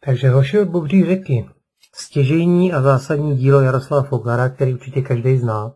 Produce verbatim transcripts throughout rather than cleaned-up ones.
Takže Hoši od Bobří řeky. Stěžejní a zásadní dílo Jaroslava Foglara, který určitě každý zná.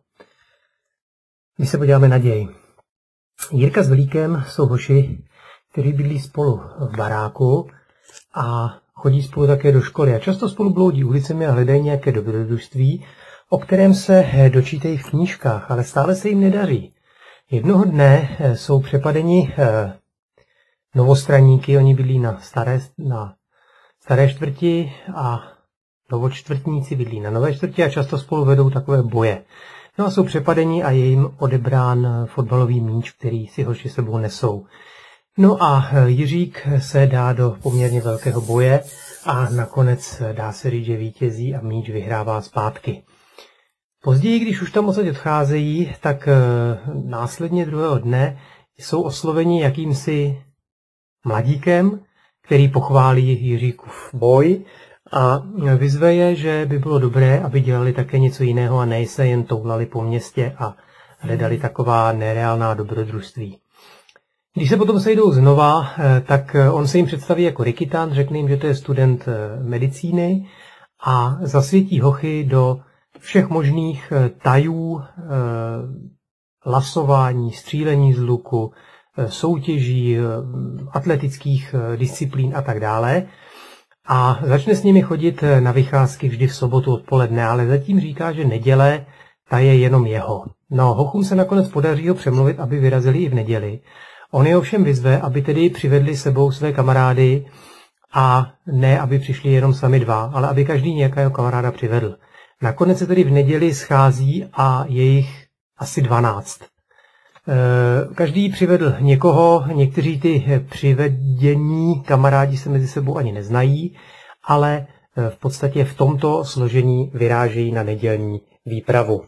My se podíváme na děj. Jirka s Velíkem jsou hoši, kteří bydlí spolu v baráku a chodí spolu také do školy. A často spolu bloudí ulicemi a hledají nějaké dobrodružství, o kterém se dočítají v knížkách, ale stále se jim nedaří. Jednoho dne jsou přepadeni novostraníky, oni bydlí na staré, na staré čtvrti a novočtvrtníci bydlí na nové čtvrti a často spolu vedou takové boje. No a jsou přepadeni a je jim odebrán fotbalový míč, který si hoši sebou nesou. No a Jiřík se dá do poměrně velkého boje a nakonec dá se říct, že vítězí a míč vyhrává zpátky. Později, když už tam odsaď odcházejí, tak následně druhého dne jsou osloveni jakýmsi mladíkem, který pochválí Jiříkův boj a vyzve je, že by bylo dobré, aby dělali také něco jiného a ne se jen toulali po městě a hledali taková nereálná dobrodružství. Když se potom sejdou znova, tak on se jim představí jako Rikitán, řekne jim, že to je student medicíny a zasvětí hochy do všech možných tajů, lasování, střílení z luku, soutěží, atletických disciplín a tak dále. A začne s nimi chodit na vycházky vždy v sobotu odpoledne, ale zatím říká, že neděle ta je jenom jeho. No, hochům se nakonec podaří ho přemluvit, aby vyrazili i v neděli. On je ovšem vyzve, aby tedy přivedli sebou své kamarády a ne, aby přišli jenom sami dva, ale aby každý nějakého kamaráda přivedl. Nakonec se tedy v neděli schází a je jich asi dvanáct. Každý přivedl někoho, někteří ty přivedení kamarádi se mezi sebou ani neznají, ale v podstatě v tomto složení vyrážejí na nedělní výpravu.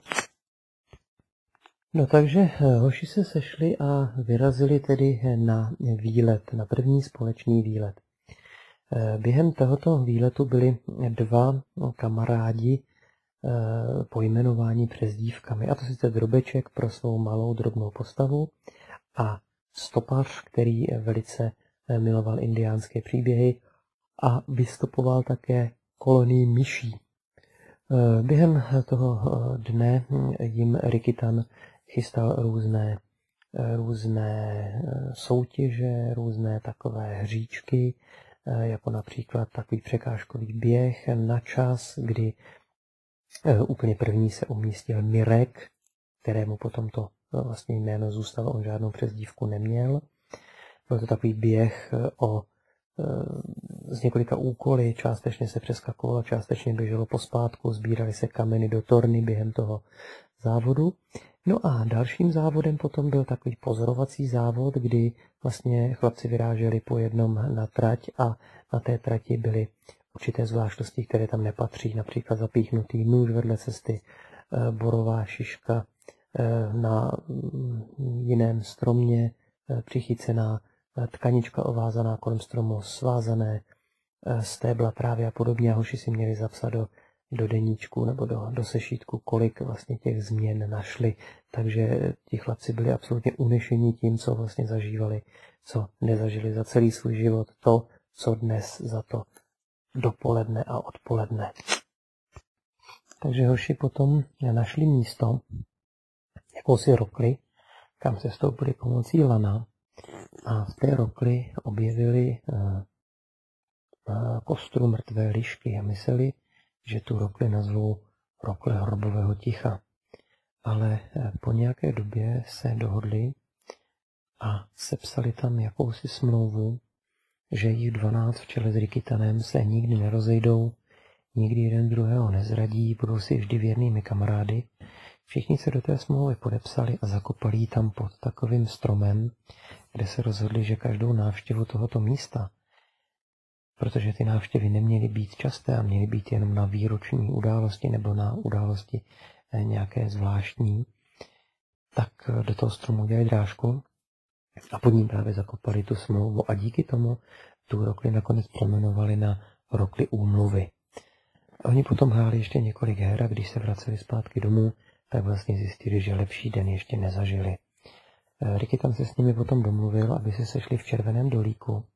No takže hoši se sešli a vyrazili tedy na výlet, na první společný výlet. Během tohoto výletu byli dva kamarádi pojmenování přezdívkami, a to sice Drobeček pro svou malou drobnou postavu a Stopař, který velice miloval indiánské příběhy a vystopoval také kolonii myší. Během toho dne jim Rikitan chystal různé, různé soutěže, různé takové hříčky, jako například takový překážkový běh na čas, kdy úplně první se umístil Mirek, kterému potom to vlastně jméno zůstalo, on žádnou přezdívku neměl. Byl to takový běh o, z několika úkoly, částečně se přeskakovalo, částečně běželo pospátku, sbírali se kameny do torny během toho závodu. No a dalším závodem potom byl takový pozorovací závod, kdy vlastně chlapci vyráželi po jednom na trať a na té trati byly určité zvláštnosti, které tam nepatří, například zapíchnutý nůž vedle cesty, borová šiška na jiném stromě, přichycená tkanička ovázaná kolem stromu, svázané stébla trávy a podobně. A hoši si měli zapsat do, do deníčku nebo do, do sešítku, kolik vlastně těch změn našli. Takže ti chlapci byli absolutně unešení tím, co vlastně zažívali, co nezažili za celý svůj život, to, co dnes za to dopoledne a odpoledne. Takže hoši potom našli místo, jakousi rokli, kam se stoupili pomocí lana a v té rokli objevili kostru mrtvé lišky a mysleli, že tu rokli nazvou rokle hrobového ticha. Ale po nějaké době se dohodli a sepsali tam jakousi smlouvu, že jich dvanáct v čele s Rikitanem se nikdy nerozejdou, nikdy jeden druhého nezradí, budou si vždy věrnými kamarády. Všichni se do té smlouvy podepsali a zakopali ji tam pod takovým stromem, kde se rozhodli, že každou návštěvu tohoto místa, protože ty návštěvy neměly být časté a měly být jenom na výroční události nebo na události nějaké zvláštní, tak do toho stromu udělali drážku a pod ním právě zakopali tu smlouvu a díky tomu tu rokli nakonec přejmenovali na rokli úmluvy. Oni potom hráli ještě několik her a když se vraceli zpátky domů, tak vlastně zjistili, že lepší den ještě nezažili. Rikitan se s nimi potom domluvil, aby se sešli v Červeném dolíku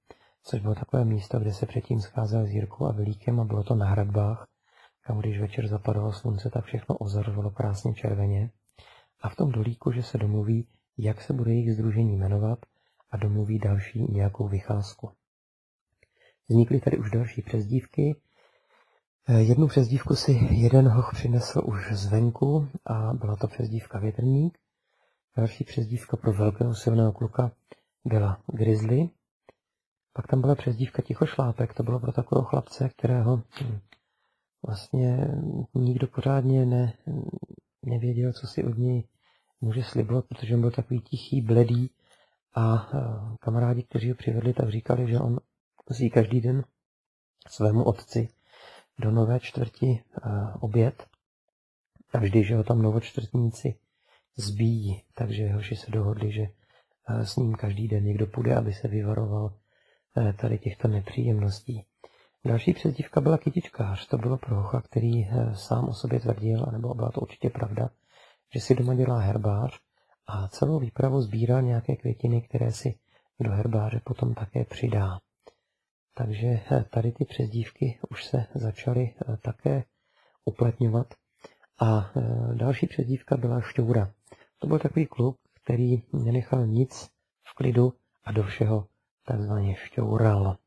což bylo takové místo, kde se předtím scházel s Jirkou a Vilíkem a bylo to na hradbách, kam když večer zapadalo slunce, tak všechno ozařovalo krásně červeně. A v tom dolíku, že se domluví, jak se bude jejich sdružení jmenovat a domluví další nějakou vycházku. Vznikly tady už další přezdívky. Jednu přezdívku si jeden hoch přinesl už zvenku a byla to přezdívka Větrník. Další přezdívka pro velkého silného kluka byla Grizzly. Pak tam byla přezdívka Tichošlápek, to bylo pro takového chlapce, kterého vlastně nikdo pořádně ne, nevěděl, co si od něj může slibovat, protože on byl takový tichý, bledý a kamarádi, kteří ho přivedli, tak říkali, že on musí každý den svému otci do Nové čtvrti oběd a vždy, že ho tam novočtvrtníci zbíjí, takže hoši se dohodli, že s ním každý den někdo půjde, aby se vyvaroval tady těchto nepříjemností. Další přezdívka byla Kytičkář. To bylo pro hocha, který sám o sobě tvrdil, anebo byla to určitě pravda, že si doma dělá herbář a celou výpravu sbírá nějaké květiny, které si do herbáře potom také přidá. Takže tady ty přezdívky už se začaly také uplatňovat. A další přezdívka byla Šťoura. To byl takový kluk, který nenechal nic v klidu a do všeho takzvaně šťoural.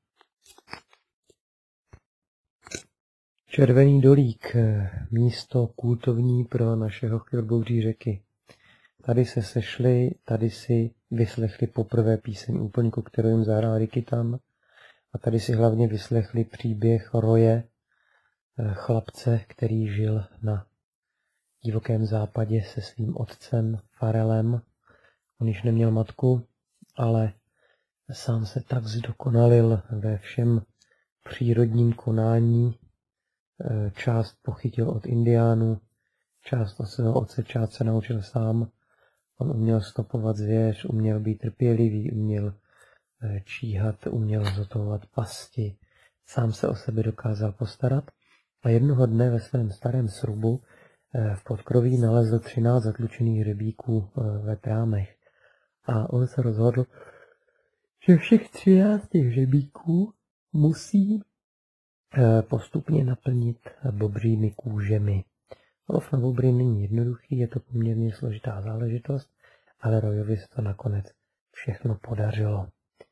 Červený dolík, místo kultovní pro našeho chvilbouří řeky. Tady se sešli, tady si vyslechli poprvé píseň Úplňku, kterou jim zahrál Rikitan. A tady si hlavně vyslechli příběh Roje, chlapce, který žil na divokém západě se svým otcem Farelem. On již neměl matku, ale sám se tak zdokonalil ve všem přírodním konání. Část pochytil od indiánů, část od svého otce, část se naučil sám. On uměl stopovat zvěř, uměl být trpělivý, uměl číhat, uměl zotovat pasti, sám se o sebe dokázal postarat a jednoho dne ve svém starém srubu v podkroví nalezl třináct zatlučených hřebíků ve trámech. A on se rozhodl, že všech třináct těch hřebíků musí postupně naplnit bobřími kůžemi. Lov na bobry není jednoduchý, je to poměrně složitá záležitost, ale Rojovi se to nakonec všechno podařilo.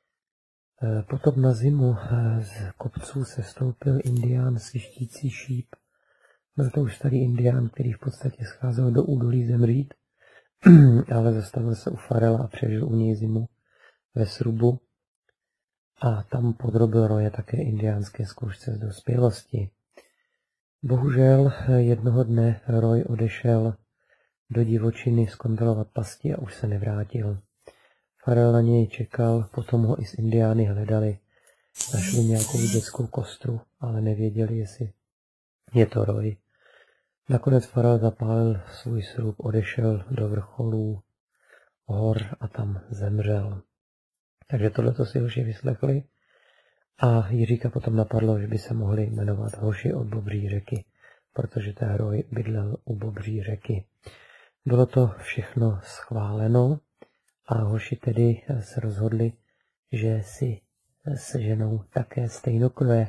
Potom na zimu z kopců se stoupil indián svištící šíp. Byl to už starý indián, který v podstatě scházel do údolí zemřít, ale zastavil se u Farela a přežil u něj zimu ve srubu. A tam podrobil Roje také indiánské zkoušce z dospělosti. Bohužel jednoho dne Roy odešel do divočiny zkontrolovat pasti a už se nevrátil. Farel na něj čekal, potom ho i z indiány hledali. Našli nějakou dětskou kostru, ale nevěděli, jestli je to Roy. Nakonec Farel zapálil svůj srub, odešel do vrcholů hor a tam zemřel. Takže tohleto si hoši vyslechli a Jiříka potom napadlo, že by se mohli jmenovat hoši od Bobří řeky, protože ten Roy bydlel u Bobří řeky. Bylo to všechno schváleno a hoši tedy se rozhodli, že si seženou také stejnokroje,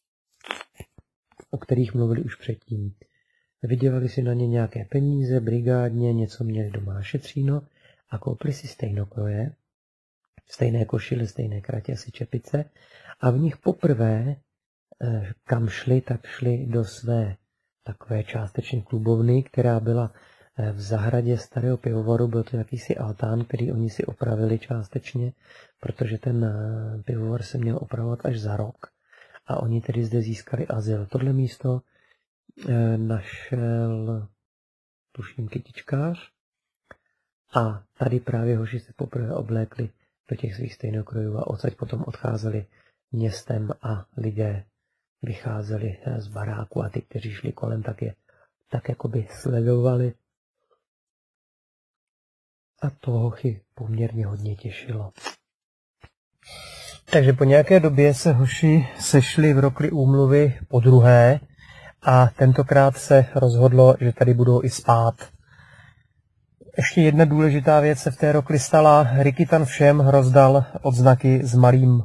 o kterých mluvili už předtím. Vydělali si na ně nějaké peníze, brigádně, něco měli doma na šetříno a koupili si stejnokroje, stejné košily, stejné kratě, asi čepice a v nich poprvé, kam šli, tak šli do své takové částečně klubovny, která byla v zahradě starého pivovaru. Byl to jakýsi altán, který oni si opravili částečně, protože ten pivovar se měl opravovat až za rok a oni tedy zde získali azyl. Tohle místo našel tuším Kytičkář a tady právě hoši se poprvé oblékli do těch svých stejnokrojů a odsaď potom odcházeli městem a lidé vycházeli z baráku a ty, kteří šli kolem, tak je tak jakoby sledovali. A to hochy poměrně hodně těšilo. Takže po nějaké době se hoši sešli v rokli úmluvy po druhé a tentokrát se rozhodlo, že tady budou i spát. Ještě jedna důležitá věc se v té rokli stala. Rikitan všem rozdal odznaky s malým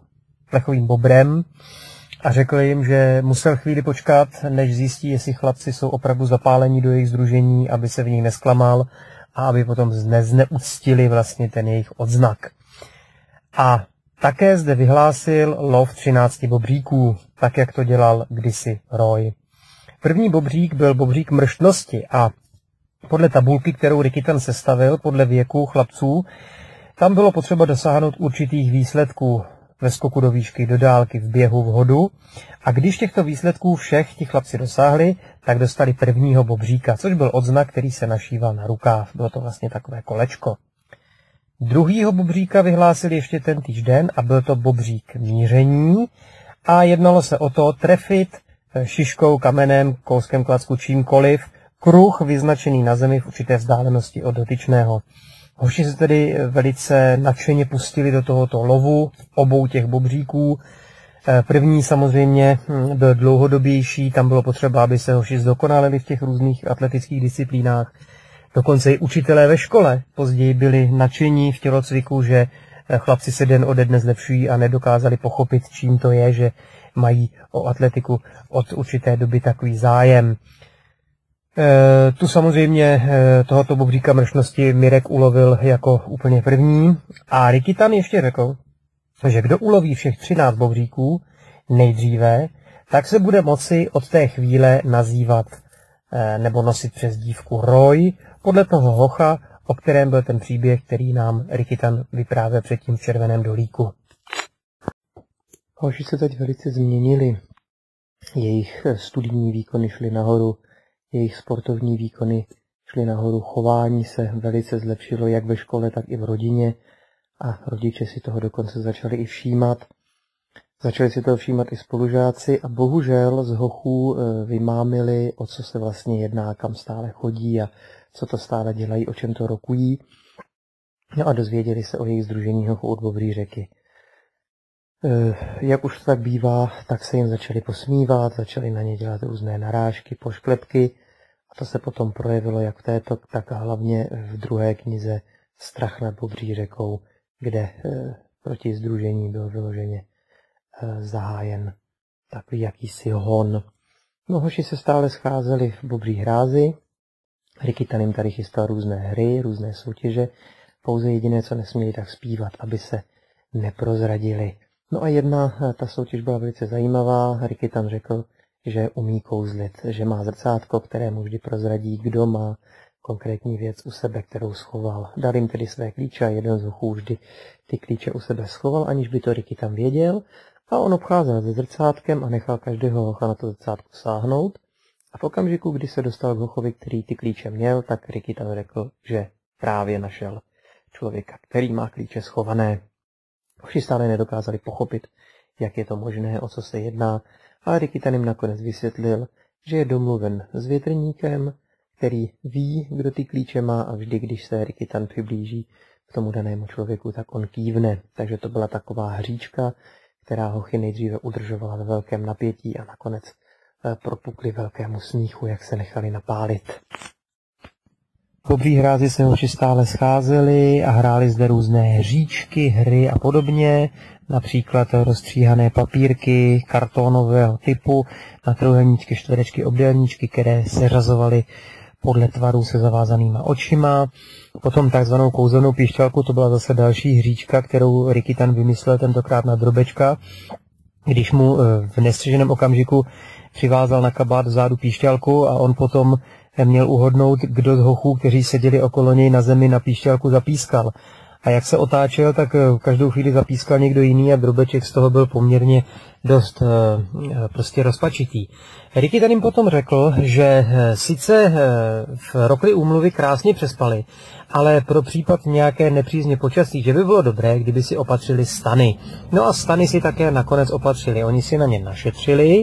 plechovým bobrem a řekl jim, že musel chvíli počkat, než zjistí, jestli chlapci jsou opravdu zapálení do jejich sdružení, aby se v nich nesklamal a aby potom nezneuctili vlastně ten jejich odznak. A také zde vyhlásil lov třinácti bobříků, tak jak to dělal kdysi Roy. První bobřík byl bobřík mrštnosti a podle tabulky, kterou Rikitan sestavil podle věku chlapců, tam bylo potřeba dosáhnout určitých výsledků ve skoku do výšky, do dálky, v běhu, v hodu. A když těchto výsledků všech ti chlapci dosáhli, tak dostali prvního bobříka, což byl odznak, který se našíval na rukáv. Bylo to vlastně takové kolečko. Druhýho bobříka vyhlásili ještě ten týž den a byl to bobřík míření. A jednalo se o to trefit šiškou, kamenem, kouskem klacku, čímkoliv, kruh vyznačený na zemi v určité vzdálenosti od dotyčného. Hoši se tedy velice nadšeně pustili do tohoto lovu obou těch bobříků. První samozřejmě byl dlouhodobější, tam bylo potřeba, aby se hoši zdokonalili v těch různých atletických disciplínách. Dokonce i učitelé ve škole později byli nadšení v tělocviku, že chlapci se den ode dne zlepšují a nedokázali pochopit, čím to je, že mají o atletiku od určité doby takový zájem. E, tu samozřejmě e, tohoto bobříka mrštnosti Mirek ulovil jako úplně první a Rikitan ještě řekl, že kdo uloví všech třináct bobříků nejdříve, tak se bude moci od té chvíle nazývat e, nebo nosit přezdívku Roy, podle toho hocha, o kterém byl ten příběh, který nám Rikitan vyprávěl předtím v Červeném dolíku. Hoši se teď velice změnili. Jejich studijní výkony šly nahoru, jejich sportovní výkony šly nahoru, chování se velice zlepšilo jak ve škole, tak i v rodině a rodiče si toho dokonce začali i všímat. Začali si toho všímat i spolužáci a bohužel z hochů vymámili, o co se vlastně jedná, kam stále chodí a co to stále dělají, o čem to rokují. No a dozvěděli se o jejich sdružení hochů od Bobrý řeky. Jak už to tak bývá, tak se jim začali posmívat, začali na ně dělat různé narážky, pošklepky a to se potom projevilo jak v této, tak hlavně v druhé knize Strach nad Bobří řekou, kde proti sdružení byl vyloženě zahájen takový jakýsi hon. No hoši se stále scházeli v Bobří hrázi, Rikitan jim tady chystal různé hry, různé soutěže, pouze jediné, co nesměli, tak zpívat, aby se neprozradili. No a jedna, ta soutěž byla velice zajímavá. Rikitan řekl, že umí kouzlit, že má zrcátko, kterému vždy prozradí, kdo má konkrétní věc u sebe, kterou schoval. Dal jim tedy své klíče a jeden z hochů vždy ty klíče u sebe schoval, aniž by to Rikitan věděl. A on obcházel se zrcátkem a nechal každého hocha na to zrcátko sáhnout. A v okamžiku, kdy se dostal k hochovi, který ty klíče měl, tak Rikitan řekl, že právě našel člověka, který má klíče schované. Hoši stále nedokázali pochopit, jak je to možné, o co se jedná, ale Rikitan jim nakonec vysvětlil, že je domluven s větrníkem, který ví, kdo ty klíče má a vždy, když se Rikitan přiblíží k tomu danému člověku, tak on kývne. Takže to byla taková hříčka, která hochy nejdříve udržovala ve velkém napětí a nakonec propukli velkému smíchu, jak se nechali napálit. V Bobří hrázi se hoši stále scházeli a hráli zde různé hříčky, hry a podobně, například rozstříhané papírky kartonového typu na trojúhelníčky, čtverečky, obdélníčky, které se řazovaly podle tvarů se zavázanýma očima. Potom takzvanou kouzelnou píšťalku, to byla zase další hříčka, kterou Rikitan vymyslel tentokrát na drobečka, když mu v nestřiženém okamžiku přivázal na kabát vzadu píšťalku a on potom měl uhodnout, kdo z hochů, kteří seděli okolo něj na zemi, na píšťalku zapískal. A jak se otáčel, tak každou chvíli zapískal někdo jiný a drobeček z toho byl poměrně dost prostě rozpačitý. Rikitan jim potom řekl, že sice v rokli úmluvy krásně přespali, ale pro případ nějaké nepřízně počasí, že by bylo dobré, kdyby si opatřili stany. No a stany si také nakonec opatřili. Oni si na ně našetřili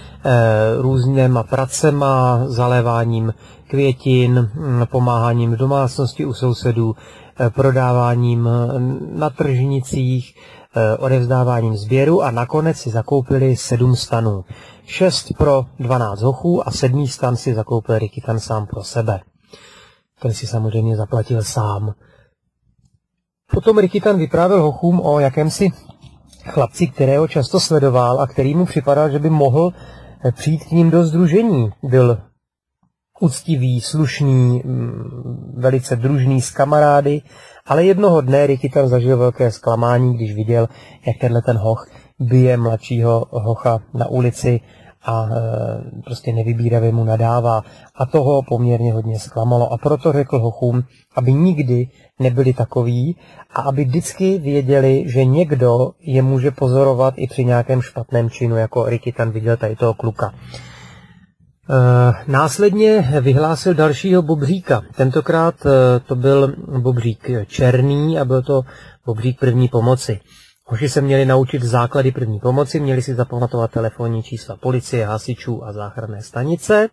různýma pracema, zaléváním květin, pomáháním v domácnosti u sousedů, prodáváním na tržnicích, odevzdáváním sběru a nakonec si zakoupili sedm stanů. Šest pro dvanáct hochů a sedmý stan si zakoupil Rikitan sám pro sebe. Ten si samozřejmě zaplatil sám. Potom Rikitan vyprávěl hochům o jakémsi chlapci, kterého často sledoval a který mu připadal, že by mohl přijít k ním do sdružení. Byl úctivý, slušný, velice družný s kamarády, ale jednoho dne Ricky tam zažil velké zklamání, když viděl, jak tenhle ten hoch bije mladšího hocha na ulici a e, prostě nevybíravě mu nadává. A toho poměrně hodně zklamalo. A proto řekl hochům, aby nikdy nebyli takoví a aby vždycky věděli, že někdo je může pozorovat i při nějakém špatném činu, jako Ricky tam viděl tady toho kluka. E, následně vyhlásil dalšího bobříka. Tentokrát e, to byl bobřík černý a byl to bobřík první pomoci. Hoši se měli naučit základy první pomoci, měli si zapamatovat telefonní čísla policie, hasičů a záchranné stanice.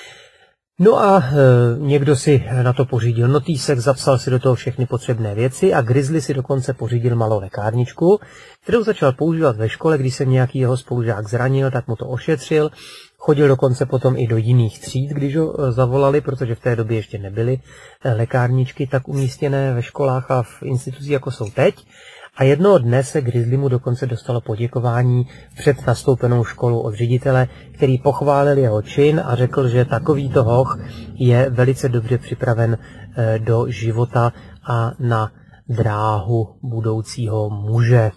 No a e, někdo si na to pořídil notýsek, zapsal si do toho všechny potřebné věci a Grizzly si dokonce pořídil malou lékárničku, kterou začal používat ve škole, když se nějaký jeho spolužák zranil, tak mu to ošetřil. Chodil dokonce potom i do jiných tříd, když ho zavolali, protože v té době ještě nebyly lékárničky tak umístěné ve školách a v institucích, jako jsou teď. A jednoho dne se Grizzly mu dokonce dostalo poděkování před nastoupenou školu od ředitele, který pochválil jeho čin a řekl, že takovýto hoch je velice dobře připraven do života a na dráhu budoucího muže.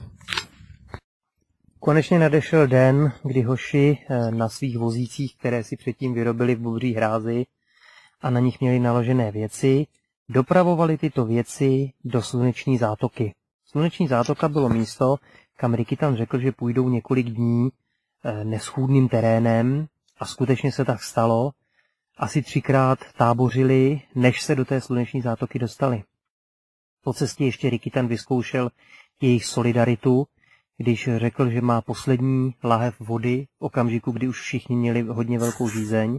Konečně nadešel den, kdy hoši na svých vozících, které si předtím vyrobili v bobří hrázi a na nich měli naložené věci, dopravovali tyto věci do Sluneční zátoky. Sluneční zátoka bylo místo, kam Ricky tam řekl, že půjdou několik dní neschůdným terénem a skutečně se tak stalo. Asi třikrát tábořili, než se do té Sluneční zátoky dostali. Po cestě ještě Ricky tam vyzkoušel jejich solidaritu, když řekl, že má poslední lahev vody v okamžiku, kdy už všichni měli hodně velkou žízeň.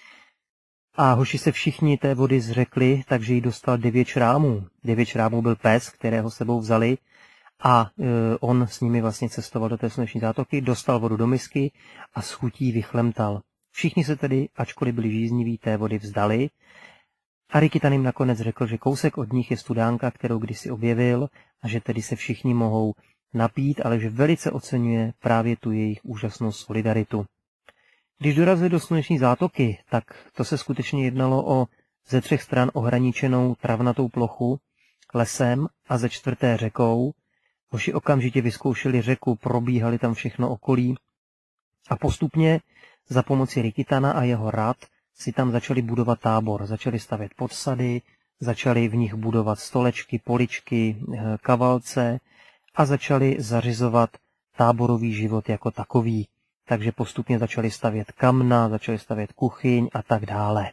A hoši se všichni té vody zřekli, takže jí dostal devět šrámů. Devět šrámů byl pes, kterého sebou vzali a e, on s nimi vlastně cestoval do té Sluneční zátoky, dostal vodu do misky a s chutí vychlemtal. Všichni se tedy, ačkoliv byli žízniví, té vody vzdali. A Ricky tam jim nakonec řekl, že kousek od nich je studánka, kterou kdysi objevil a že tedy se všichni mohou napít, ale že velice oceňuje právě tu jejich úžasnou solidaritu. Když dorazili do Sluneční zátoky, tak to se skutečně jednalo o ze třech stran ohraničenou travnatou plochu, lesem a ze čtvrté řekou. Hoši okamžitě vyzkoušeli řeku, probíhali tam všechno okolí a postupně za pomoci Rikitana a jeho rad si tam začali budovat tábor. Začali stavět podsady, začali v nich budovat stolečky, poličky, kavalce a začali zařizovat táborový život jako takový. Takže postupně začali stavět kamna, začali stavět kuchyň a tak dále.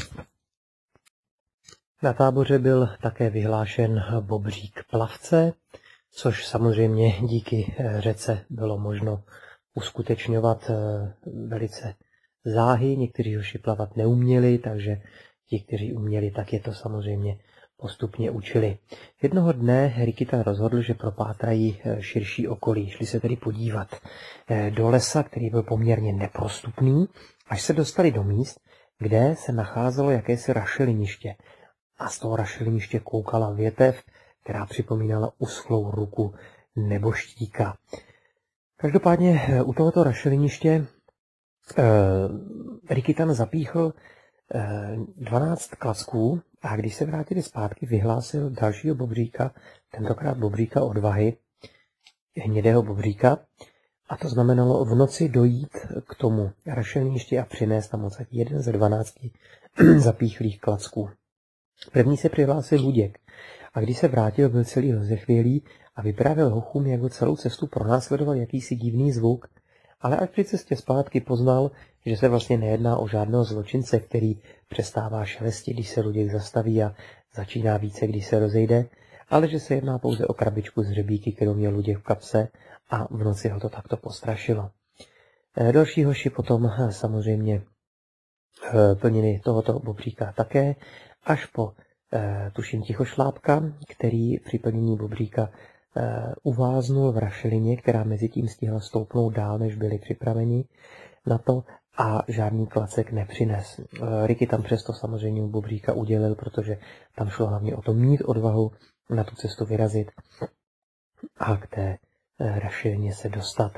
Na táboře byl také vyhlášen bobřík plavce, což samozřejmě díky řece bylo možno uskutečňovat velice záhy. Někteří hoši plavat neuměli, takže ti, kteří uměli, tak je to samozřejmě postupně učili. Jednoho dne Rikita rozhodl, že propátrají širší okolí. Šli se tedy podívat do lesa, který byl poměrně neprostupný, až se dostali do míst, kde se nacházelo jakési rašeliniště. A z toho rašeliniště koukala větev, která připomínala uschlou ruku neboštíka. Každopádně u tohoto rašeliniště eh, Rikitan zapíchl eh, dvanáct klacků a když se vrátili zpátky, vyhlásil dalšího bobříka, tentokrát bobříka odvahy, hnědého bobříka. A to znamenalo v noci dojít k tomu rašeliništi a přinést tam odsaď jeden ze dvanácti zapíchlých klacků. První se přihlásil Luděk a když se vrátil, byl celý rozechvělý a vyprávěl hochům, jak ho celou cestu pronásledoval jakýsi divný zvuk, ale až při cestě zpátky poznal, že se vlastně nejedná o žádného zločince, který přestává šelestit, když se Luděk zastaví a začíná více, když se rozejde, ale že se jedná pouze o krabičku z hřebíky, kterou měl Luděk v kapse a v noci ho to takto postrašilo. Další hoši potom samozřejmě plnili tohoto bobříka také, až po tuším Tichošlápka, který při plnění bobříka uváznul v rašelině, která mezi tím stihla stoupnout dál, než byli připraveni na to a žádný klacek nepřines. Riky tam přesto samozřejmě bobříka udělil, protože tam šlo hlavně o to mít odvahu na tu cestu vyrazit a k té rašelně se dostat.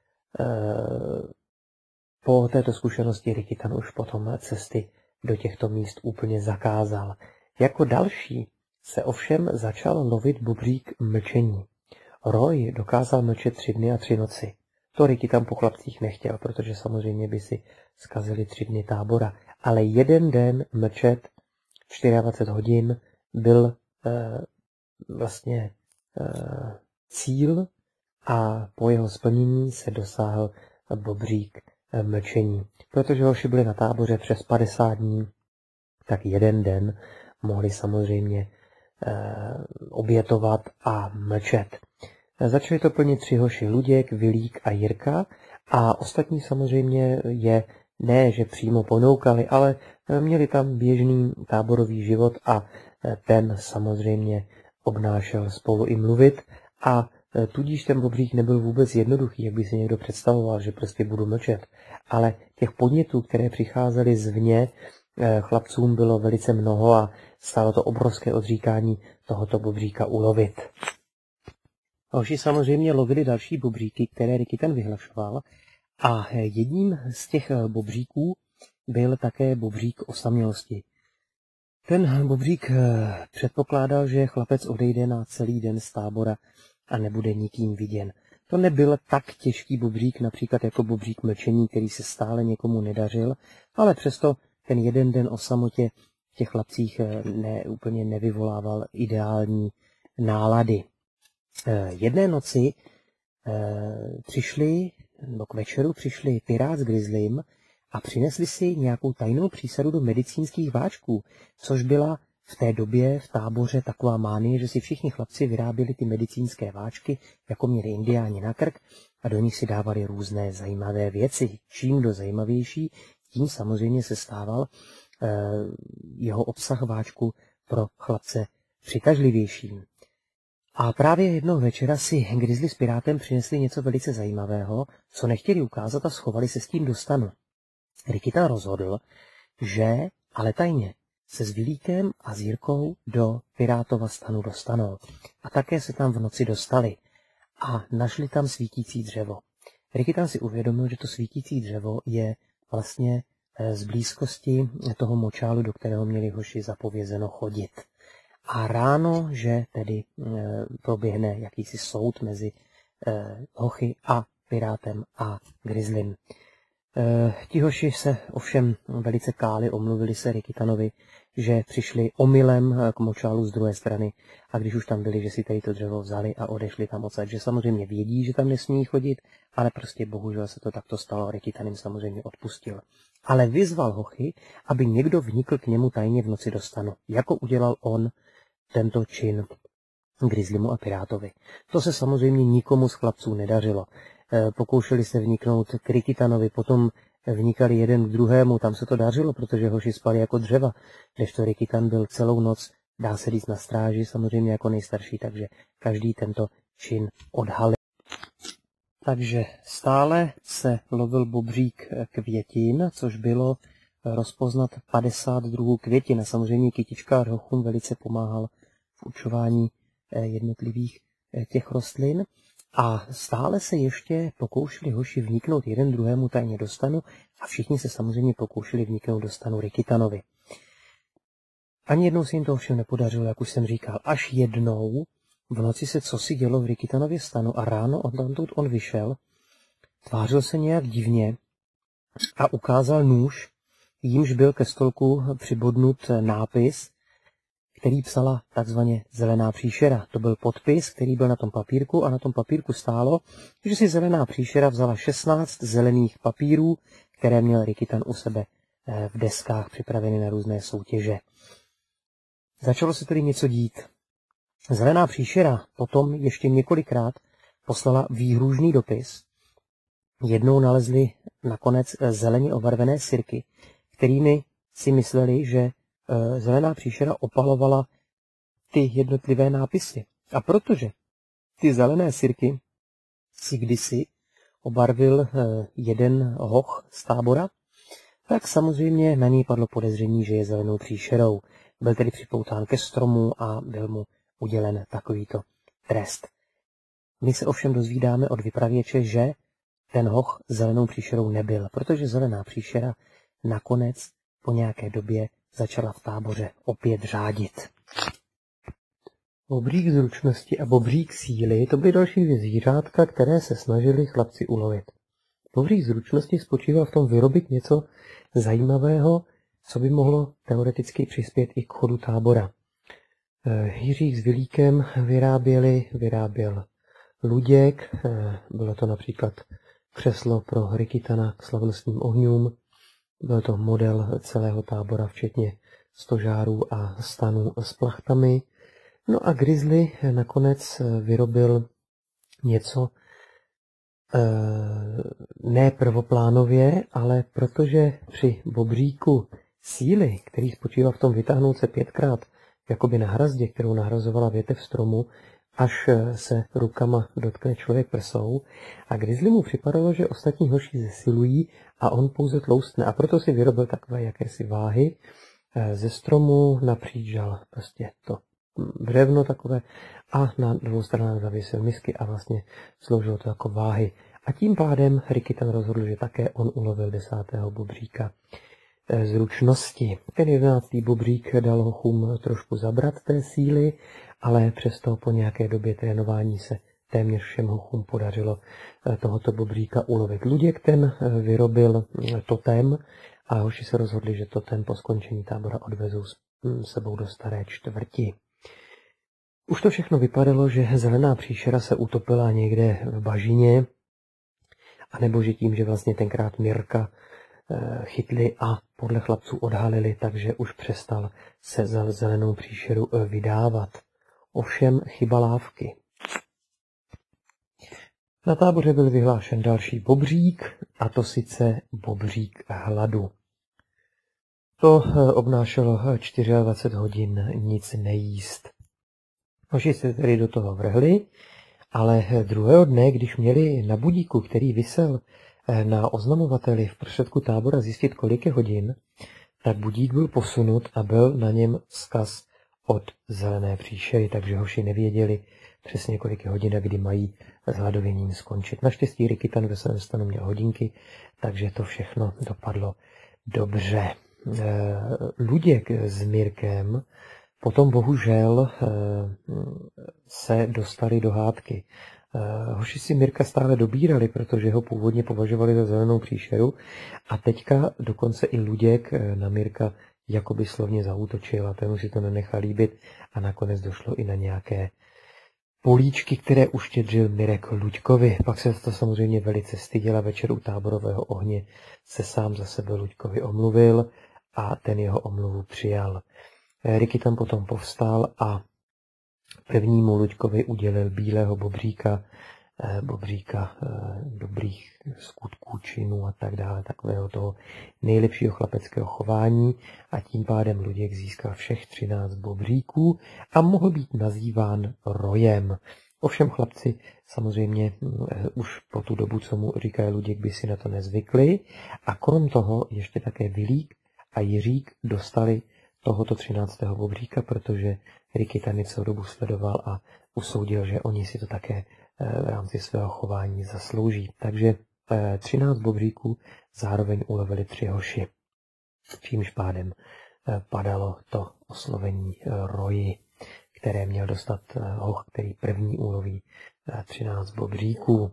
Po této zkušenosti Rikitan už potom cesty do těchto míst úplně zakázal. Jako další se ovšem začal lovit bubřík mlčení. Roy dokázal mlčet tři dny a tři noci. To Rikitan po chlapcích nechtěl, protože samozřejmě by si zkazili tři dny tábora. Ale jeden den mlčet dvacet čtyři hodin byl eh, vlastně eh, cíl a po jeho splnění se dosáhl bobřík eh, mlčení. Protože hoši byli na táboře přes padesát dní, tak jeden den mohli samozřejmě eh, obětovat a mlčet. Začali to plnit tři hoši, Luděk, Vilík a Jirka, a ostatní samozřejmě je ne, že přímo ponoukali, ale měli tam běžný táborový život a ten samozřejmě obnášel spolu i mluvit, a tudíž ten bobřík nebyl vůbec jednoduchý, jak by si někdo představoval, že prostě budu mlčet. Ale těch podnětů, které přicházely zvně, chlapcům bylo velice mnoho a stálo to obrovské odříkání tohoto bobříka ulovit. Hoši samozřejmě lovili další bobříky, které Rikitan vyhlašoval, a jedním z těch bobříků byl také bobřík osamělosti. Ten bobřík předpokládal, že chlapec odejde na celý den z tábora a nebude nikým viděn. To nebyl tak těžký bobřík, například jako bobřík mlčení, který se stále někomu nedařil, ale přesto ten jeden den o samotě v těch chlapcích ne, úplně nevyvolával ideální nálady. Jedné noci e, přišli, no k večeru přišli pirát s grizzlym a přinesli si nějakou tajnou přísadu do medicínských váčků, což byla v té době v táboře taková mánie, že si všichni chlapci vyráběli ty medicínské váčky, jako měli indiáni na krk, a do nich si dávali různé zajímavé věci. Čím do zajímavější, tím samozřejmě se stával e, jeho obsah váčku pro chlapce přitažlivějším. A právě jednoho večera si grizzly s pirátem přinesli něco velice zajímavého, co nechtěli ukázat, a schovali se s tím do stanu. Rikitan rozhodl, že, ale tajně, se s Vilíkem a s Jirkou do pirátova stanu dostanou. A také se tam v noci dostali a našli tam svítící dřevo. Rikitan si uvědomil, že to svítící dřevo je vlastně z blízkosti toho močálu, do kterého měli hoši zapovězeno chodit. A ráno, že tedy e, proběhne jakýsi soud mezi e, hochy a pirátem a grizzlym. E, ti hoši se ovšem velice káli, omluvili se Rikitanovi, že přišli omylem k močálu z druhé strany, a když už tam byli, že si tady to dřevo vzali a odešli tam odsaď, že samozřejmě vědí, že tam nesmí chodit, ale prostě bohužel se to takto stalo, Rikitan jim samozřejmě odpustil. Ale vyzval hochy, aby někdo vnikl k němu tajně v noci do stanu, jako udělal on tento čin grizzlymu a pirátovi. To se samozřejmě nikomu z chlapců nedařilo. Pokoušeli se vniknout k Rikitanovi, potom vnikali jeden k druhému, tam se to dařilo, protože hoši spali jako dřeva, kdežto Rikitan byl celou noc, dá se říct, na stráži, samozřejmě jako nejstarší, takže každý tento čin odhalil. Takže stále se lovil bobřík květin, což bylo rozpoznat padesát druhů květin. A samozřejmě kytička hochům velice pomáhal v učování jednotlivých těch rostlin. A stále se ještě pokoušeli hoši vniknout jeden druhému tajně do stanu a všichni se samozřejmě pokoušeli vniknout do stanu Rikitanovi. Ani jednou se jim to ovšem nepodařilo, jak už jsem říkal. Až jednou v noci se cosi dělo v Rikitanově stanu a ráno odtamtud on vyšel, tvářil se nějak divně a ukázal nůž, jímž byl ke stolku přibodnut nápis, který psala takzvaně zelená příšera. To byl podpis, který byl na tom papírku, a na tom papírku stálo, že si zelená příšera vzala šestnáct zelených papírů, které měl Rikitan u sebe v deskách připraveny na různé soutěže. Začalo se tedy něco dít. Zelená příšera potom ještě několikrát poslala výhružný dopis. Jednou nalezli nakonec zeleně obarvené sirky, kterými si mysleli, že zelená příšera opalovala ty jednotlivé nápisy. A protože ty zelené sirky si kdysi obarvil jeden hoch z tábora, tak samozřejmě na něj padlo podezření, že je zelenou příšerou. Byl tedy připoután ke stromu a byl mu udělen takovýto trest. My se ovšem dozvídáme od vypravěče, že ten hoch zelenou příšerou nebyl, protože zelená příšera nakonec po nějaké době začala v táboře opět řádit. Bobřík zručnosti a bobřík síly, to byly další dvě zvířátka, které se snažili chlapci ulovit. Bobřík zručnosti spočíval v tom vyrobit něco zajímavého, co by mohlo teoreticky přispět i k chodu tábora. Jiřík s Vilíkem vyráběli, vyráběl Luděk, bylo to například křeslo pro Rikitana k slavnostním ohňům, byl to model celého tábora, včetně stožárů a stanů s plachtami. No a Grizzly nakonec vyrobil něco ne prvoplánově, ale protože při bobříku síly, který spočíval v tom vytáhnout se pětkrát jakoby na hrazdě, kterou nahrazovala větev stromu, až se rukama dotkne člověk prsou, a Grizzly mu připadalo, že ostatní hoši zesilují a on pouze tloustne, a proto si vyrobil takové jakési váhy ze stromu, napříč žal prostě to břevno takové a na dvou stranách zavěsil misky a vlastně sloužilo to jako váhy. A tím pádem Rikitan rozhodl, že také on ulovil desátého bobříka zručnosti. Ten jedenáctý bobřík dal hochům trošku zabrat té síly, ale přesto po nějaké době trénování se téměř všem hochům podařilo tohoto bobříka ulovit. Luděk ten vyrobil totem a hoši se rozhodli, že totem po skončení tábora odvezou s sebou do staré čtvrti. Už to všechno vypadalo, že zelená příšera se utopila někde v bažině, anebo že tím, že vlastně tenkrát Mirka chytli a podle chlapců odhalili, takže už přestal se za zelenou příšeru vydávat. Ovšem chyba lávky. Na táboře byl vyhlášen další bobřík, a to sice bobřík hladu. To obnášelo dvacet čtyři hodin nic nejíst. Hoši se tedy do toho vrhli, ale druhého dne, když měli na budíku, který visel na oznamovateli v prostředku tábora, zjistit, kolik je hodin, tak budík byl posunut a byl na něm vzkaz od zelené příšery, takže hoši nevěděli přesně, kolik je hodin a kdy mají s hladověním skončit. Naštěstí Rikitan ve svém stanu měl hodinky, takže to všechno dopadlo dobře. Luděk s Mirkem potom bohužel se dostali do hádky. Hoši si Mirka stále dobírali, protože ho původně považovali za zelenou příšeru, a teďka dokonce i Luděk na Mirka jakoby slovně zaútočil a ten už si to nenechal líbit a nakonec došlo i na nějaké políčky, které uštědřil Mirek Luďkovi. Pak se to samozřejmě velice styděl a večer u táborového ohně se sám za sebe Luďkovi omluvil a ten jeho omluvu přijal. Rikitan potom povstal a prvnímu Luďkovi udělil bílého bobříka, bobříka dobrých skutků, činů a tak dále, takového toho nejlepšího chlapeckého chování, a tím pádem Luděk získal všech třináct bobříků a mohl být nazýván rojem. Ovšem chlapci samozřejmě už po tu dobu, co mu říká Luděk, by si na to nezvykli, a krom toho ještě také Vilík a Jiřík dostali tohoto třináctého bobříka, protože Rikitan celou dobu sledoval a usoudil, že oni si to také v rámci svého chování zaslouží. Takže třináct bobříků zároveň ulovili tři hoši. Čímž pádem padalo to oslovení roji, které měl dostat hoch, který první uloví třináct bobříků.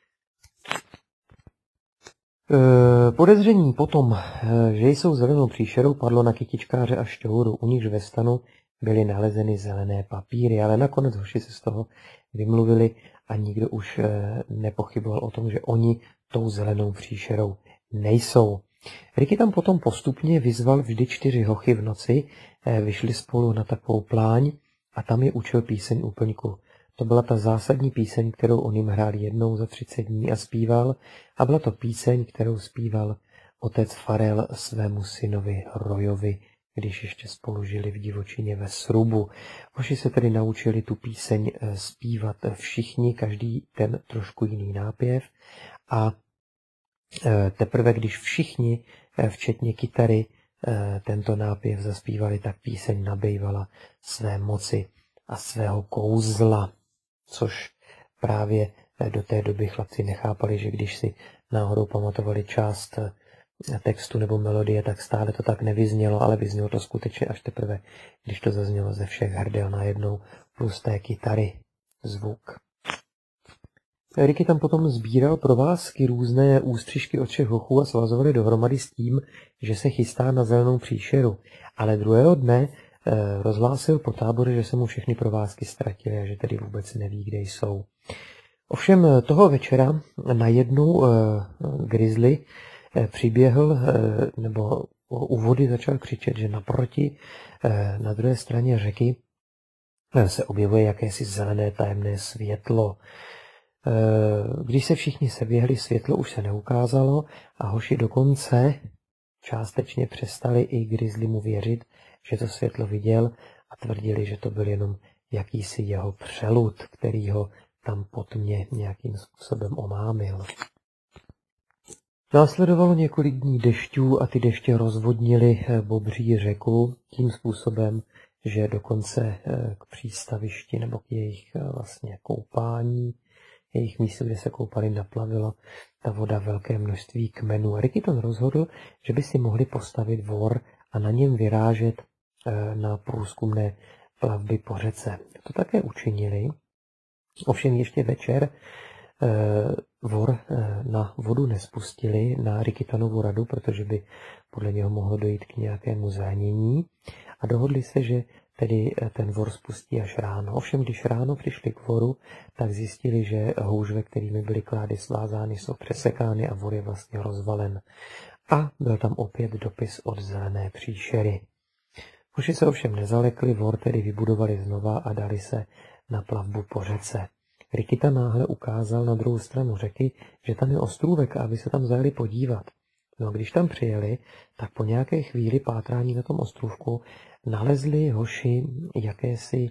Podezření potom, že jsou zelenou příšerou, padlo na kytičkáře a šťouru, u nichž ve stanu byly nalezeny zelené papíry, ale nakonec hoši se z toho vymluvili a nikdo už nepochyboval o tom, že oni tou zelenou příšerou nejsou. Rikitan potom postupně vyzval vždy čtyři hochy v noci, vyšli spolu na takovou pláň a tam je učil píseň Úplňku. To byla ta zásadní píseň, kterou on jim hrál jednou za třicet dní a zpíval, a byla to píseň, kterou zpíval otec Farel svému synovi Rojovi, když ještě spolu žili v divočině ve Srubu. Hoši se tedy naučili tu píseň zpívat všichni, každý ten trošku jiný nápěv, a teprve když všichni, včetně kytary, tento nápěv zaspívali, tak píseň nabývala své moci a svého kouzla, což právě do té doby chlapci nechápali, že když si náhodou pamatovali část textu nebo melodie, tak stále to tak nevyznělo, ale vyznělo to skutečně až teprve, když to zaznělo ze všech hrdel najednou, plus té kytary zvuk. Ricky tam potom sbíral provázky, různé ústřižky od všech hochů a svazovali dohromady s tím, že se chystá na zelenou příšeru. Ale druhého dne eh, rozhlásil po táboře, že se mu všechny provázky ztratily a že tedy vůbec neví, kde jsou. Ovšem toho večera najednou eh, Grizzly eh, přiběhl, eh, nebo u vody začal křičet, že naproti, eh, na druhé straně řeky eh, se objevuje jakési zelené tajemné světlo. Když se všichni seběhli, světlo už se neukázalo a hoši dokonce částečně přestali i Grizzly mu věřit, že to světlo viděl a tvrdili, že to byl jenom jakýsi jeho přelud, který ho tam po tmě nějakým způsobem omámil. Následovalo několik dní dešťů a ty deště rozvodnily Bobří řeku tím způsobem, že dokonce k přístavišti nebo k jejich vlastně koupání, jejich místo, kde se koupali, naplavila ta voda velké množství kmenů. A Rickyton rozhodl, že by si mohli postavit vor a na něm vyrážet na průzkumné plavby po řece. To také učinili. Ovšem ještě večer vor na vodu nespustili na Rickitonovu radu, protože by podle něho mohlo dojít k nějakému zranění. A dohodli se, že tedy ten vor spustí až ráno. Ovšem, když ráno přišli k voru, tak zjistili, že houžve, kterými byly klády svázány, jsou přesekány a vor je vlastně rozvalen. A byl tam opět dopis od zelené příšery. Hoši se ovšem nezalekli, vor tedy vybudovali znova a dali se na plavbu po řece. Rikita náhle ukázal na druhou stranu řeky, že tam je ostrůvek a aby se tam zajeli podívat. No a když tam přijeli, tak po nějaké chvíli pátrání na tom ostrůvku nalezli hoši jakési,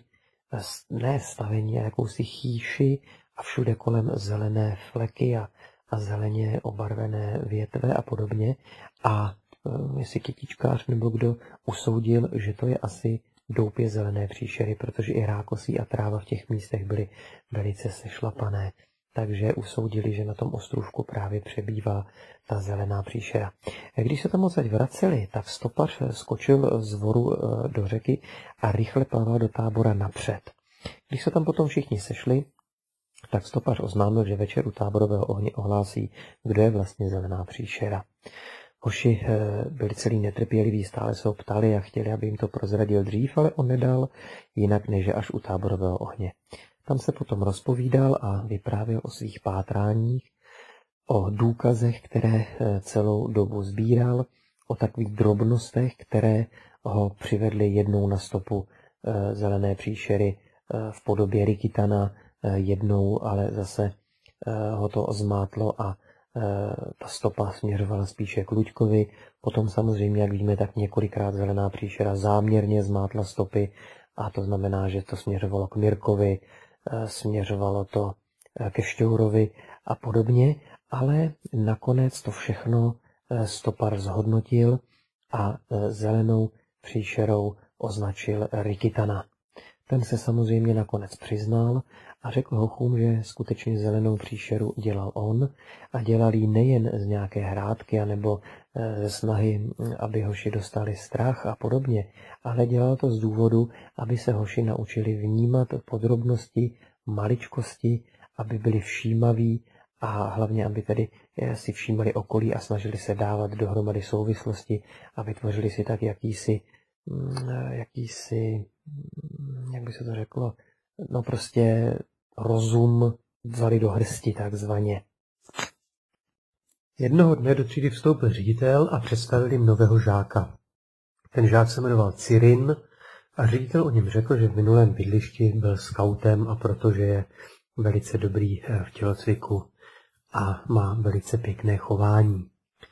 ne stavení, a jakousi chýši a všude kolem zelené fleky a, a zeleně obarvené větve a podobně. A jestli kytičkář nebo kdo usoudil, že to je asi doupě zelené příšery, protože i rákosí a tráva v těch místech byly velice sešlapané. Takže usoudili, že na tom ostrůvku právě přebývá ta zelená příšera. Když se tam odsaď vraceli, tak stopař skočil z voru do řeky a rychle plaval do tábora napřed. Když se tam potom všichni sešli, tak stopař oznámil, že večer u táborového ohně ohlásí, kdo je vlastně zelená příšera. Hoši byli celý netrpěliví, stále se ho ptali a chtěli, aby jim to prozradil dřív, ale on nedal jinak, než až u táborového ohně. Tam se potom rozpovídal a vyprávěl o svých pátráních, o důkazech, které celou dobu sbíral, o takových drobnostech, které ho přivedly jednou na stopu zelené příšery v podobě Rickitona, jednou ale zase ho to zmátlo a ta stopa směřovala spíše k Luďkovi. Potom samozřejmě, jak víme, tak několikrát zelená příšera záměrně zmátla stopy a to znamená, že to směřovalo k Mirkovi, směřovalo to ke Šťourovi a podobně, ale nakonec to všechno stopar zhodnotil a zelenou příšerou označil Rickitona. Ten se samozřejmě nakonec přiznal a řekl hochům, že skutečně zelenou příšeru dělal on a dělal ji nejen z nějaké hrátky anebo ze snahy, aby hoši dostali strach a podobně, ale dělal to z důvodu, aby se hoši naučili vnímat podrobnosti, maličkosti, aby byli všímaví a hlavně, aby tedy si všímali okolí a snažili se dávat dohromady souvislosti a vytvořili si tak jakýsi, jakýsi, jak by se to řeklo, no prostě rozum vzali do hrsti takzvaně. Jednoho dne do třídy vstoupil ředitel a představil jim nového žáka. Ten žák se jmenoval Cirin a ředitel o něm řekl, že v minulém bydlišti byl skautem a protože je velice dobrý v tělocviku a má velice pěkné chování.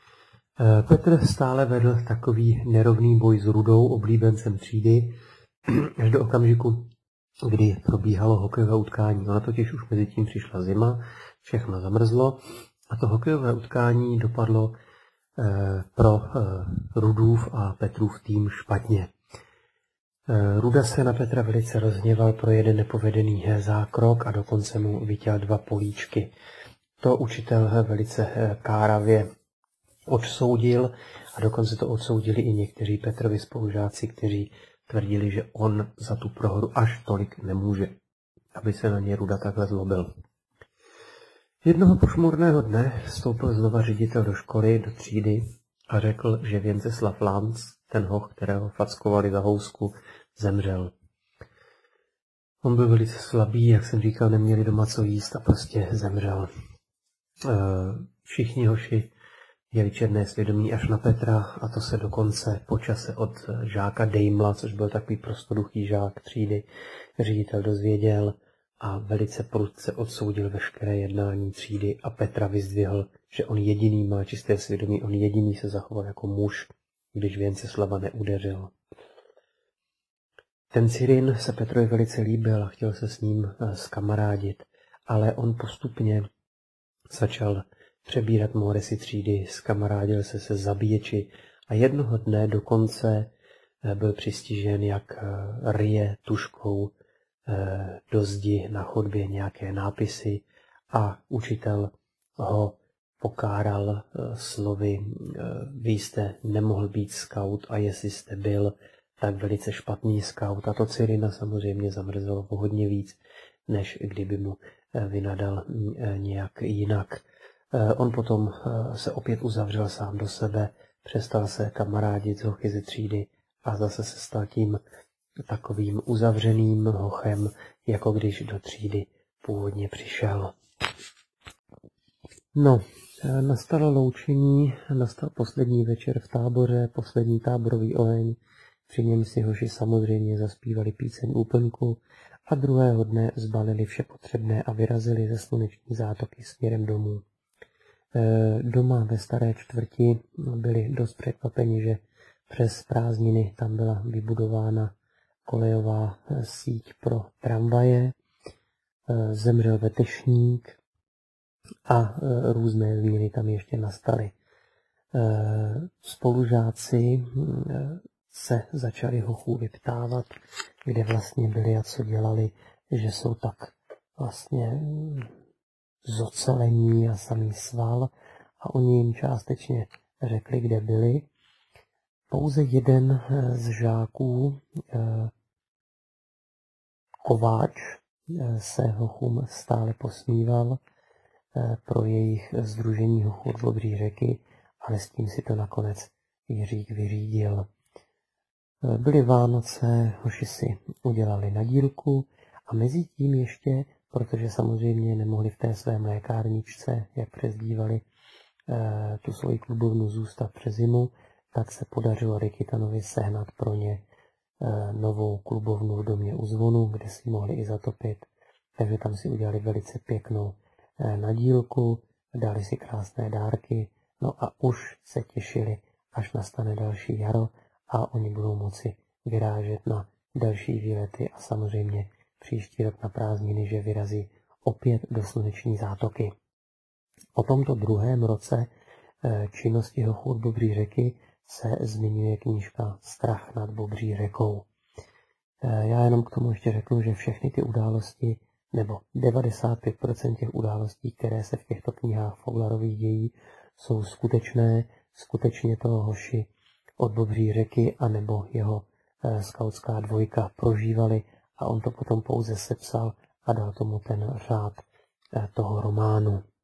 Petr stále vedl takový nerovný boj s Rudou, oblíbencem třídy, až do okamžiku, kdy probíhalo hokejové utkání. Ona totiž už mezi tím přišla zima, všechno zamrzlo a to hokejové utkání dopadlo eh, pro eh, Rudův a Petrův tým špatně. Ruda se na Petra velice rozhněval pro jeden nepovedený zákrok a dokonce mu vytěl dva políčky. To učitel velice káravě odsoudil a dokonce to odsoudili i někteří Petrovi spolužáci, kteří tvrdili, že on za tu prohru až tolik nemůže, aby se na ně Ruda takhle zlobil. Jednoho pošmurného dne vstoupil znova ředitel do školy, do třídy a řekl, že Věnceslav Lanc, ten hoch, kterého fackovali za housku, zemřel. On byl velice slabý, jak jsem říkal, neměli doma co jíst a prostě zemřel. Všichni hoši měli černé svědomí až na Petra a to se dokonce po čase od žáka Dejmla, což byl takový prostoduchý žák třídy, ředitel dozvěděl a velice prudce odsoudil veškeré jednání třídy a Petra vyzdvihl, že on jediný má čisté svědomí, on jediný se zachoval jako muž, když Věnceslava neudeřil. Ten Cyrin se Petrovi velice líbil a chtěl se s ním zkamarádit, ale on postupně začal přebírat móresy třídy, zkamarádil se se zabíječi a jednoho dne dokonce byl přistižen, jak ryje tužkou do zdi na chodbě nějaké nápisy a učitel ho pokáral slovy: vy jste nemohl být skaut a jestli jste byl, tak velice špatný skaut. A to Cyrina samozřejmě zamrzelo o hodně víc, než kdyby mu vynadal nějak jinak. On potom se opět uzavřel sám do sebe, přestal se kamarádit s hochy ze třídy a zase se stal tím takovým uzavřeným hochem, jako když do třídy původně přišel. No, nastalo loučení, nastal poslední večer v táboře, poslední táborový oheň, při něm si hoši samozřejmě zaspívali píseň Úplňku a druhého dne zbalili vše potřebné a vyrazili ze sluneční zátoky směrem domů. Doma ve staré čtvrti byli dost překvapeni, že přes prázdniny tam byla vybudována kolejová síť pro tramvaje, zemřel vetešník a různé změny tam ještě nastaly. Spolužáci se začali hochů vyptávat, kde vlastně byli a co dělali, že jsou tak vlastně zocelení a samý sval a oni jim částečně řekli, kde byli. Pouze jeden z žáků, Kováč, se hochům stále posmíval pro jejich sdružení hochů od Bobří řeky, ale s tím si to nakonec Jiřík vyřídil. Byly Vánoce, hoši si udělali nadílku a mezi tím ještě, protože samozřejmě nemohli v té své mlékárničce, jak přezdívali, tu svoji klubovnu zůstat přes zimu, tak se podařilo Rykitanovi sehnat pro ně novou klubovnu v domě u Zvonu, kde si mohli i zatopit. Takže tam si udělali velice pěknou nadílku, dali si krásné dárky, no a už se těšili, až nastane další jaro a oni budou moci vyrážet na další výlety a samozřejmě příští rok na prázdniny, že vyrazí opět do sluneční zátoky. O tomto druhém roce činnosti hochů od Bobří řeky se zmiňuje knížka Strach nad Bobří řekou. Já jenom k tomu ještě řeknu, že všechny ty události, nebo devadesát pět procent těch událostí, které se v těchto knihách Foglarových dějí, jsou skutečné, skutečně toho hoši od Bobří řeky anebo jeho skautská dvojka prožívali a on to potom pouze sepsal a dal tomu ten řád toho románu.